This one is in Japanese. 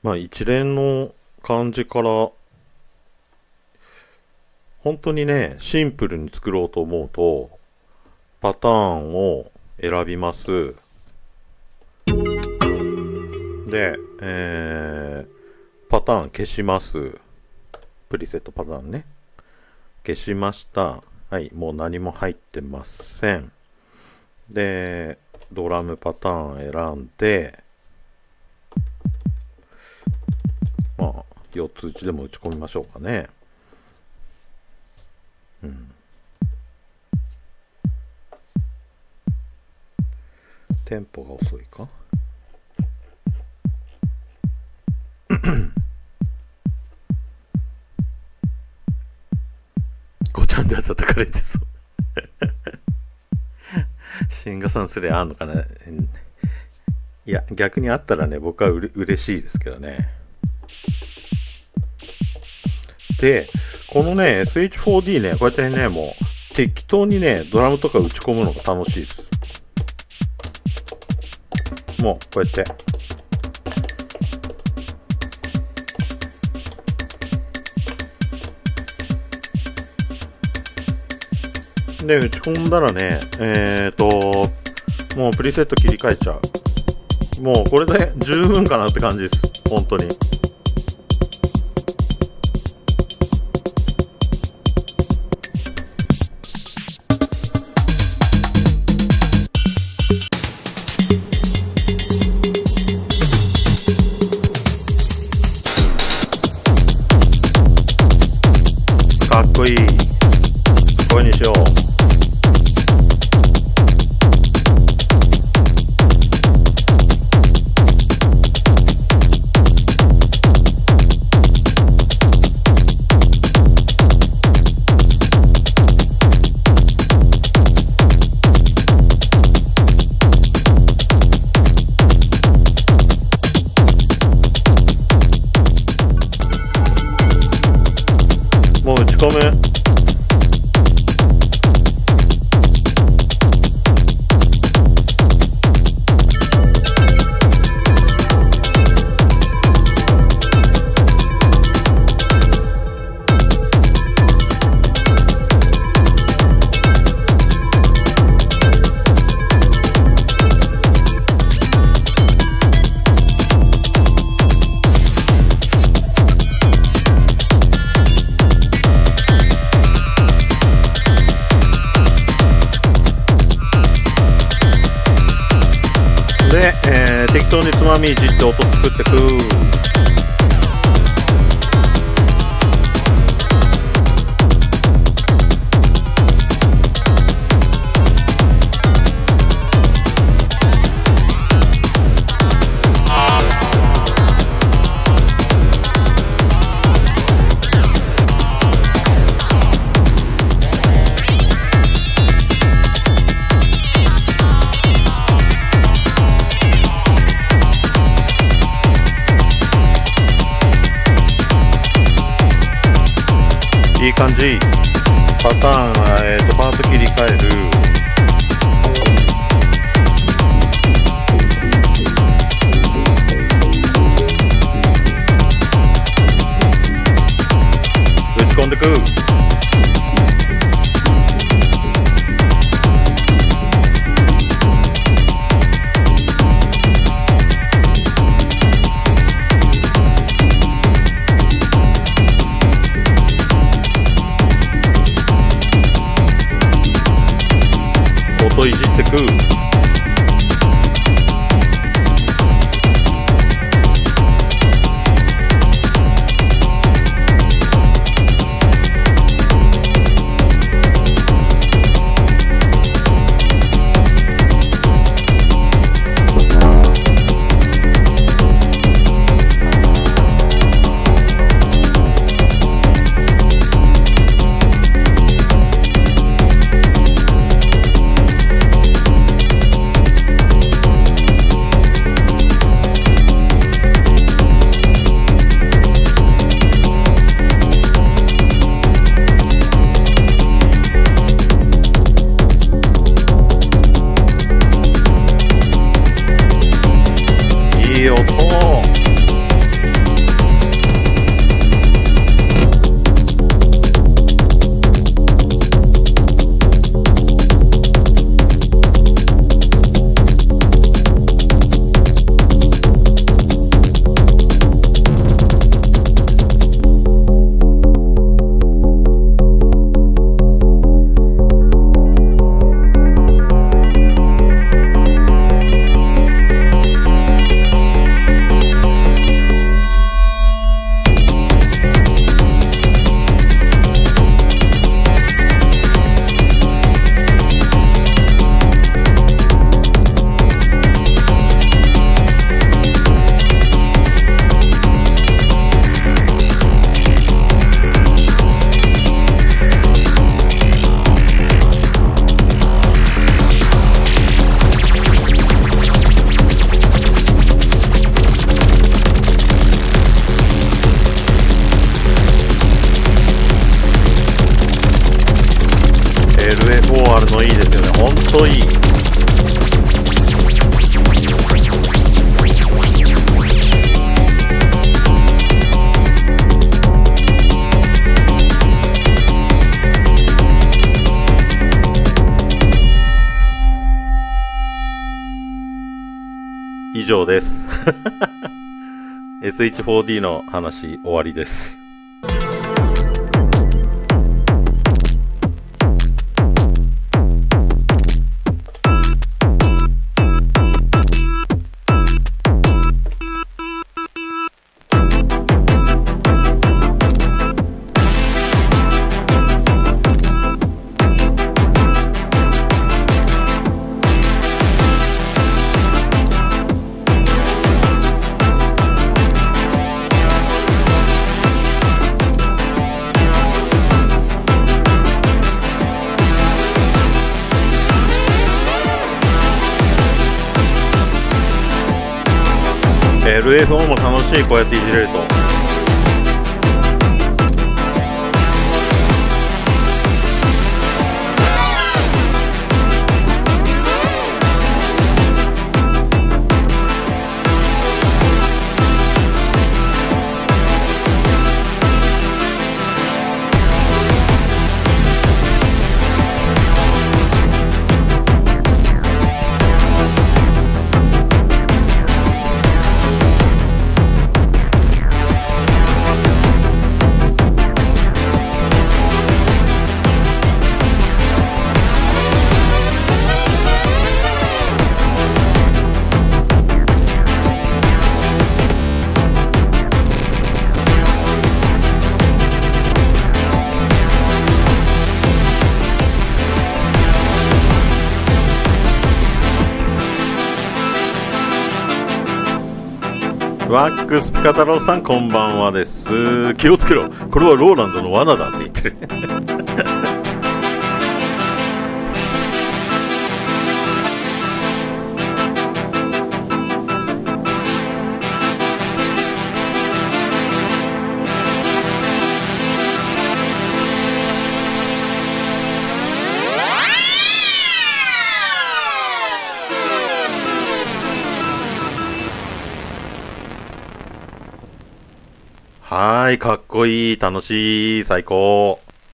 まあ一連の感じから本当にねシンプルに作ろうと思うとパターンを選びます。で、パターン消します。プリセットパターンね消しました。はい、もう何も入ってません。でドラムパターン選んで、まあ4つ打ちでも打ち込みましょうかね。テンポが遅いかごちゃんで叩かれてそうシンガさんすれあんのかな。いや逆にあったらね僕は嬉しいですけどね。でこのね SH4D ねこうやってねもう適当にねドラムとか打ち込むのが楽しいです。もうこうやってで打ち込んだらねもうプリセット切り替えちゃう。もうこれで十分かなって感じです本当に。かっこいい。これにしよう。もう打ち込む。で、適当につまみいじって音作ってく。いい感じ。パターンは、パート切り替える。打ち込んでく。音いじってく。いい音。 以上です。SH4D の話終わりです。LFO も楽しい、こうやっていじれると。ワックスピカ太郎さん、こんばんはです。気をつけろ、これはローランドの罠だって言ってる。はい、かっこいい、楽しい、最高。